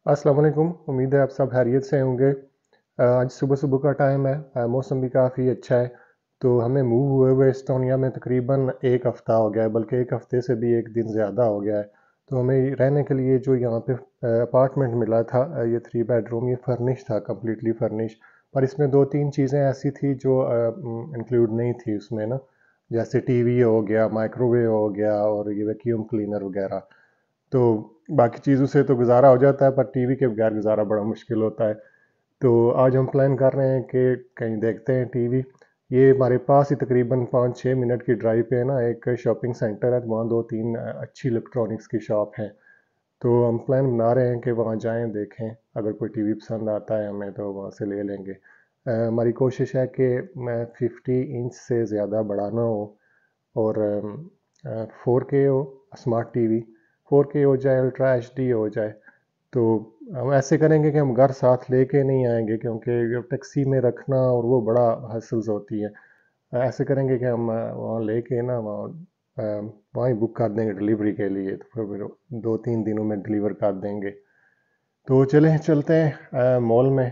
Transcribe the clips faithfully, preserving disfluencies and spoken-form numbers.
अस्सलाम वालेकुम। उम्मीद है आप सब खैरियत से होंगे। अ, आज सुबह सुबह का टाइम है। अ, मौसम भी काफ़ी अच्छा है। तो हमें मूव हुए हुए एस्टोनिया में तकरीबन एक हफ़्ता हो गया है, बल्कि एक हफ़्ते से भी एक दिन ज़्यादा हो गया है। तो हमें रहने के लिए जो यहाँ पे अपार्टमेंट मिला था, अ, ये थ्री बेडरूम, ये फर्निश था, कम्प्लीटली फर्निश। पर इसमें दो तीन चीज़ें ऐसी थी जो इंक्लूड नहीं थी उसमें ना, जैसे टीवी हो गया, माइक्रोवेव हो गया और ये वैक्यूम क्लीनर वगैरह। तो बाकी चीज़ों से तो गुज़ारा हो जाता है, पर टीवी के बगैर गुज़ारा बड़ा मुश्किल होता है। तो आज हम प्लान कर रहे हैं कि कहीं देखते हैं टीवी। ये हमारे पास ही तकरीबन पाँच छः मिनट की ड्राइव पे है ना, एक शॉपिंग सेंटर है, वहाँ दो तीन अच्छी इलेक्ट्रॉनिक्स की शॉप हैं। तो हम प्लान बना रहे हैं कि वहाँ जाएं, देखें, अगर कोई टीवी पसंद आता है हमें तो वहाँ से ले लेंगे। अ, हमारी कोशिश है कि मैं फिफ्टी इंच से ज़्यादा बड़ा ना हो, और फोर के हो, स्मार्ट टीवी, फोर के हो जाए, अल्ट्रा एच डी हो जाए। तो हम ऐसे करेंगे कि हम घर साथ लेके नहीं आएंगे, क्योंकि टैक्सी में रखना और वो बड़ा हसल्स होती है। ऐसे करेंगे कि हम अ, वहाँ लेके ना, वहाँ अ, वहाँ ही बुक कर देंगे डिलीवरी के लिए, तो फिर फिर दो तीन दिनों में डिलीवर कर देंगे। तो चलें, चलते हैं मॉल में।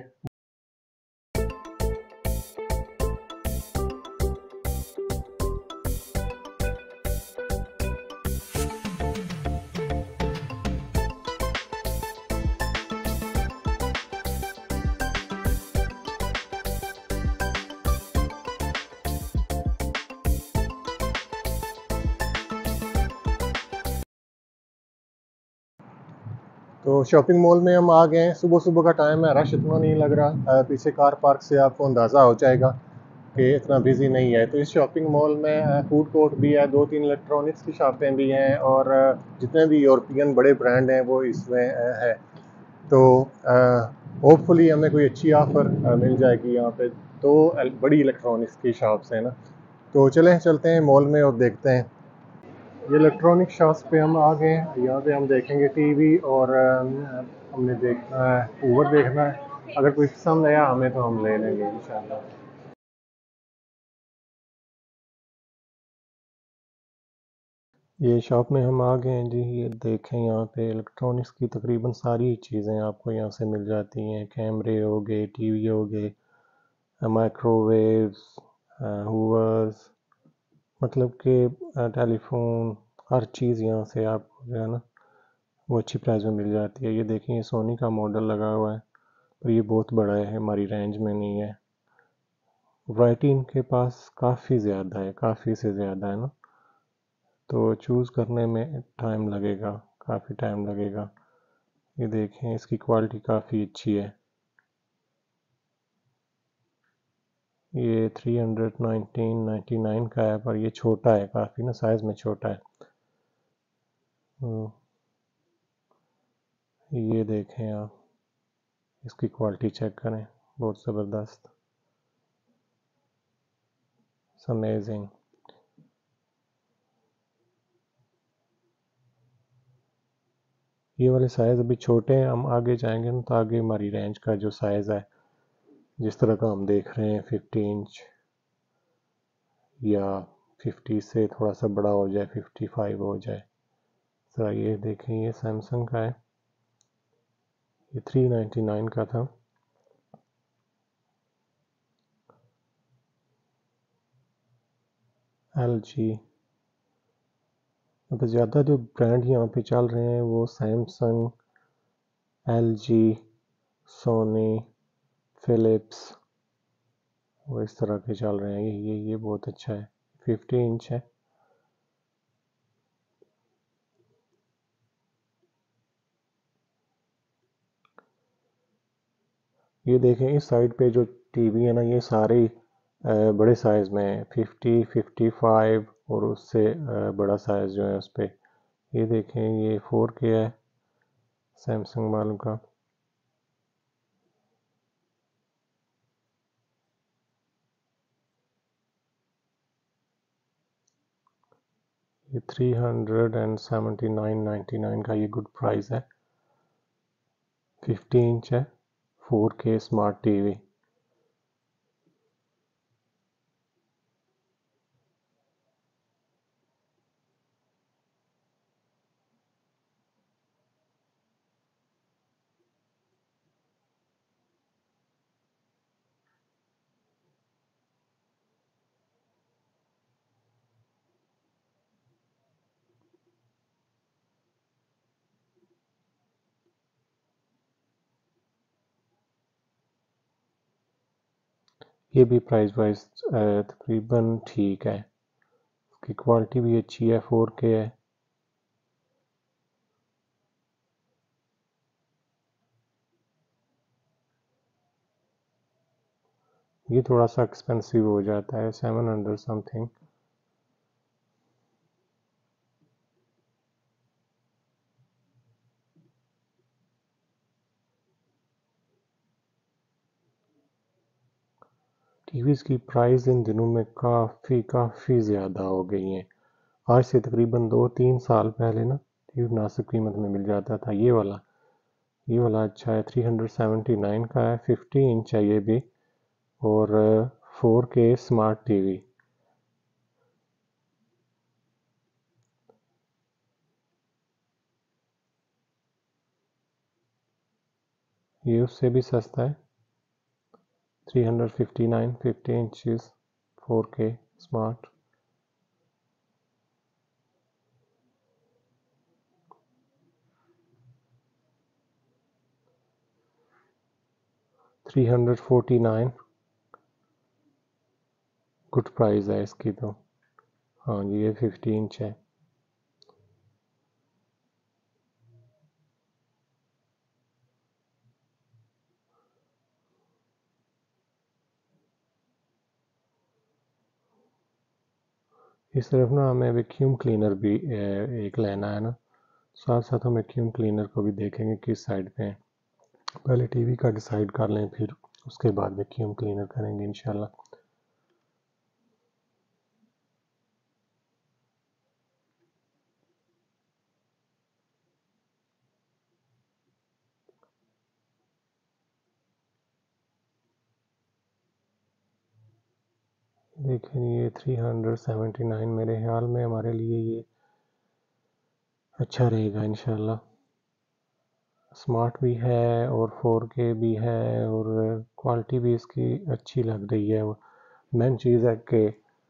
तो शॉपिंग मॉल में हम आ गए हैं। सुबह सुबह का टाइम है, रश इतना नहीं लग रहा। अ, पीछे कार पार्क से आपको अंदाज़ा हो जाएगा कि इतना बिजी नहीं है। तो इस शॉपिंग मॉल में फूड कोर्ट भी है, दो तीन इलेक्ट्रॉनिक्स की शॉपें भी हैं, और अ, जितने भी यूरोपियन बड़े ब्रांड हैं वो इसमें अ, है। तो होपफुली हमें कोई अच्छी ऑफ़र मिल जाएगी यहाँ पे। तो अल- बड़ी इलेक्ट्रॉनिक्स की शॉप्स हैं ना। तो चलें, चलते हैं मॉल में और देखते हैं। ये इलेक्ट्रॉनिक शॉप्स पे हम आ गए हैं। यहाँ पे हम देखेंगे टीवी, और अ, हमने देखना है, कूलर देखना है। अगर कोई पसंद आया हमें तो हम ले लेंगे इंशाल्लाह। ये शॉप में हम आ गए हैं जी। ये देखें, यहाँ पे इलेक्ट्रॉनिक्स की तकरीबन सारी चीज़ें आपको यहाँ से मिल जाती हैं। कैमरे हो गए, टीवी हो गए, माइक्रोवेव्स, हूवर्स, मतलब कि टेलीफोन, हर चीज़ यहाँ से आपको जो है ना, वो अच्छी प्राइस में मिल जाती है। ये देखें, ये सोनी का मॉडल लगा हुआ है, पर ये बहुत बड़ा है, हमारी रेंज में नहीं है। वैरायटी इनके पास काफ़ी ज़्यादा है, काफ़ी से ज़्यादा है ना। तो चूज़ करने में टाइम लगेगा, काफ़ी टाइम लगेगा। ये देखें, इसकी क्वालिटी काफ़ी अच्छी है। ये three hundred nineteen ninety nine का है, पर ये छोटा है काफ़ी ना, साइज़ में छोटा है। हम्म, ये देखें आप, इसकी क्वालिटी चेक करें, बहुत ज़बरदस्त, अमेजिंग। ये वाले साइज़ अभी छोटे हैं, हम आगे जाएंगे ना तो आगे हमारी रेंज का जो साइज़ है, जिस तरह का हम देख रहे हैं, फिफ्टी इंच या फिफ्टी से थोड़ा सा बड़ा हो जाए, फिफ्टी फाइव हो जाए। ज़रा ये देखें, ये सैमसंग का है, ये थ्री नाइन्टी नाइन का था। एल जी, मतलब ज़्यादा जो ब्रांड यहाँ पे चल रहे हैं वो Samsung, L G, Sony, Philips, वो इस तरह के चल रहे हैं। ये ये ये बहुत अच्छा है, फिफ्टी इंच है। ये देखें, इस साइड पे जो टीवी है ना, ये सारे बड़े साइज़ में है, फिफ्टी, फिफ्टी फाइव, और उससे बड़ा साइज़ जो है उस पर। ये देखें, ये फोर के है सैमसंग वालों का। ये three hundred and seventy nine ninety nine का, ये गुड प्राइस है। फिफ्टी इंच है, फोर के स्मार्ट टीवी। ये भी प्राइस वाइज तकरीबन ठीक है, उसकी क्वालिटी भी अच्छी है, फोर के है। ये थोड़ा सा एक्सपेंसिव हो जाता है, सेवन हंड्रेड समथिंग। टीवीज़ की प्राइस इन दिनों में काफ़ी काफ़ी ज़्यादा हो गई हैं। आज से तकरीबन दो तीन साल पहले ना टीवी मुनासिब कीमत में मिल जाता था। ये वाला ये वाला अच्छा है, थ्री हंड्रेड सेवेंटी नाइन का है, फिफ्टी इंच है ये भी, और फोर के स्मार्ट टीवी। ये उससे भी सस्ता है, three hundred fifty nine, fifty inches, four K smart. Three hundred forty nine, good price है इसकी तो। हाँ जी, ये फिफ्टी इंच है। इस तरफ ना हमें वैक्यूम क्लीनर भी एक लेना है ना, साथ साथ हम वैक्यूम क्लीनर को भी देखेंगे किस साइड पे है। पहले टीवी का डिसाइड कर लें, फिर उसके बाद वैक्यूम क्लीनर करेंगे इंशाल्लाह। लेकिन ये थ्री हंड्रेड सेवेंटी नाइन मेरे ख्याल में हमारे लिए ये अच्छा रहेगा इंशाल्लाह। स्मार्ट भी है और फोर के भी है, और क्वालिटी भी इसकी अच्छी लग रही है। मेन चीज़ है कि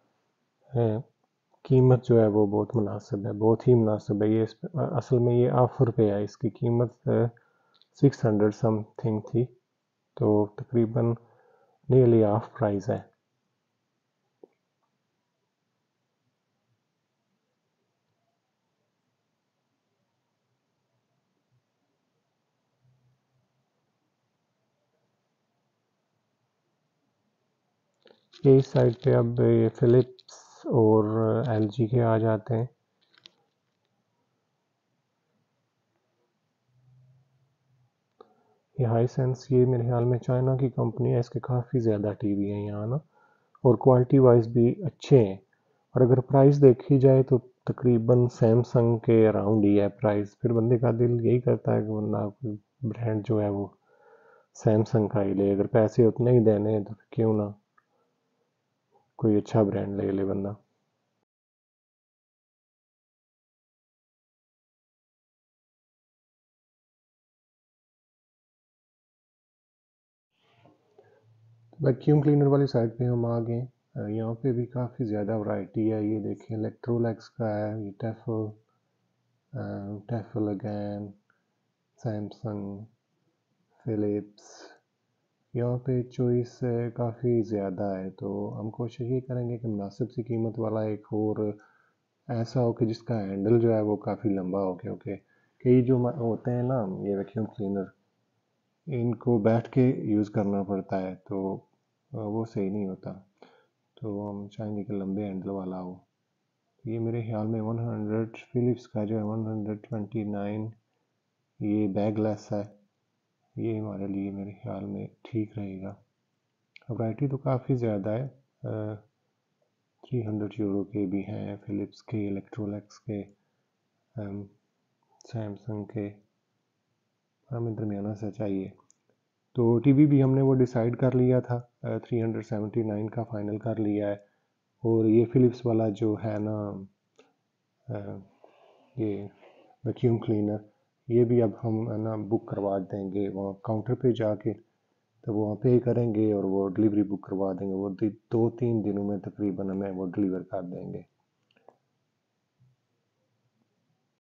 कीमत जो है वो बहुत मुनासिब है, बहुत ही मुनासिब है। ये असल में ये ऑफर पे है, इसकी कीमत सिक्स हंड्रेड समथिंग थी, तो तकरीबन नियरली हाफ प्राइस है। ये इस साइड पे अब ये फिलिप्स और एलजी के आ जाते हैं। ये हाईसेंस, ये मेरे ख्याल में चाइना की कंपनी है, इसके काफ़ी ज़्यादा टीवी हैं यहाँ ना, और क्वालिटी वाइज भी अच्छे हैं। और अगर प्राइस देखी जाए तो तकरीबन सैमसंग के अराउंड ही है प्राइस। फिर बंदे का दिल यही करता है कि वरना ब्रांड जो है वो सैमसंग का ही ले। अगर पैसे उतने ही देने हैं तो क्यों ना कोई अच्छा ब्रांड ले ले बंदा। वैक्यूम क्लीनर वाली साइड पे हम आ गए। यहाँ पे भी काफ़ी ज़्यादा वैरायटी है। ये देखें, इलेक्ट्रोलैक्स का है, ये Tefal, Tefal again, Samsung, Philips. यहाँ पे चॉइस काफ़ी ज़्यादा है, तो हम कोशिश ये करेंगे कि मुनासिब सी कीमत वाला एक और ऐसा हो कि जिसका हैंडल जो है वो काफ़ी लंबा हो, क्योंकि कई जो होते हैं ना ये वैक्यूम क्लीनर, इनको बैठ के यूज़ करना पड़ता है, तो वो सही नहीं होता। तो हम चाहेंगे कि लंबे हैंडल वाला हो। ये मेरे ख्याल में वन हंड्रेड फिलिप्स का जो है वन हंड्रेड ट्वेंटी नाइन, ये बैगलेस है। ये हमारे लिए मेरे ख्याल में ठीक रहेगा। वैरायटी तो काफ़ी ज़्यादा है, थ्री हंड्रेड यूरो के भी हैं, फिलिप्स के, इलेक्ट्रोलैक्स के, सैमसंग के। हमें दरमियाना सा चाहिए। तो टीवी भी हमने वो डिसाइड कर लिया था, थ्री हंड्रेड सेवेंटी नाइन का फाइनल कर लिया है। और ये फिलिप्स वाला जो है ना, ये वैक्यूम क्लीनर, ये भी अब हम है ना बुक करवा देंगे वहाँ काउंटर पे जाके। तो वो वहाँ पे करेंगे और वो डिलीवरी बुक करवा देंगे। वो दो तीन दिनों में तकरीबन हमें वो डिलीवर कर देंगे।